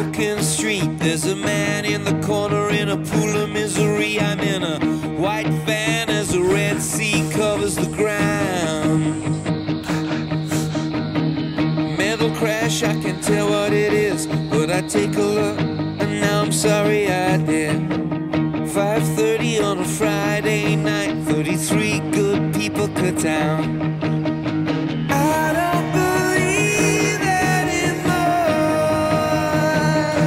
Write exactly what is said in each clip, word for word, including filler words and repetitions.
darkened street. There's a man in the corner in a pool of misery. I'm in a white van as the Red Sea covers the ground. Mental crash, I can tell what it is, but I take a look and now I'm sorry I did. five thirty on a Friday night, thirty-three good people cut down. I don't believe anymore.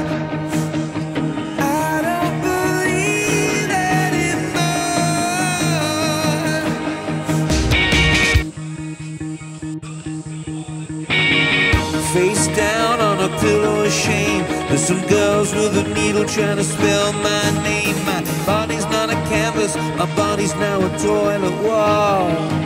I don't believe anymore. Face down on a pillow of shame. There's some girls with a needle trying to spell my name. My body's not a canvas, my body's now a toilet wall.